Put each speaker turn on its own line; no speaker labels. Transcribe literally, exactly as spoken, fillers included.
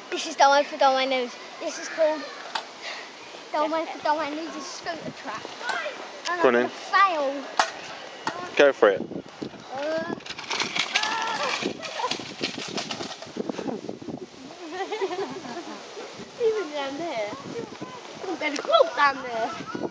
This is Don't Wait for Don't News. This is called Don't Wait for Don't News. It's a scooter track. And
Go on
I'm
in.
gonna fail.
Go for it.
Uh, Even down there. I'm going to crawl down there.